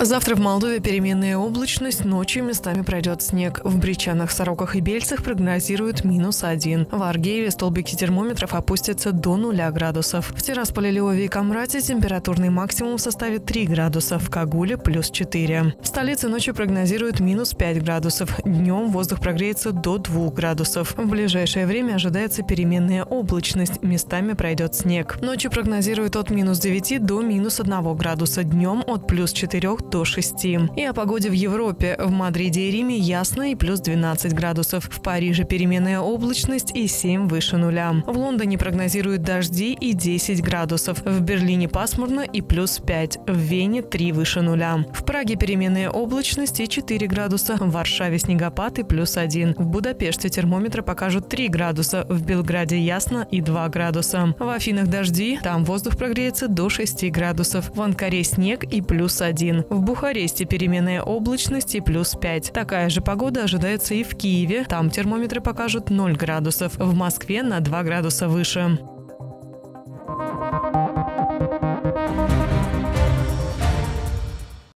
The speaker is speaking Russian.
Завтра в Молдове переменная облачность, ночью местами пройдет снег. В Бричанах, Сороках и Бельцах прогнозируют -1. В Аргееве столбики термометров опустятся до 0 градусов. В Тирасполе, Львове и Камрате температурный максимум составит 3 градуса, в Кагуле +4. В столице ночью прогнозируют -5 градусов. Днем воздух прогреется до 2 градусов. В ближайшее время ожидается переменная облачность, местами пройдет снег. Ночью прогнозируют от -9 до -1 градуса, днем от +4 до 6. И о погоде в Европе. В Мадриде и Риме ясно и +12 градусов. В Париже переменная облачность и 7 выше нуля. В Лондоне прогнозируют дожди и 10 градусов. В Берлине пасмурно и +5. В Вене 3 выше нуля. В Праге переменная облачность и 4 градуса. В Варшаве снегопад и +1. В Будапеште термометры покажут 3 градуса. В Белграде ясно и 2 градуса. В Афинах дожди, там воздух прогреется до 6 градусов. В Анкаре снег и +1. В Бухаресте переменная облачность и +5. Такая же погода ожидается и в Киеве. Там термометры покажут 0 градусов. В Москве на 2 градуса выше.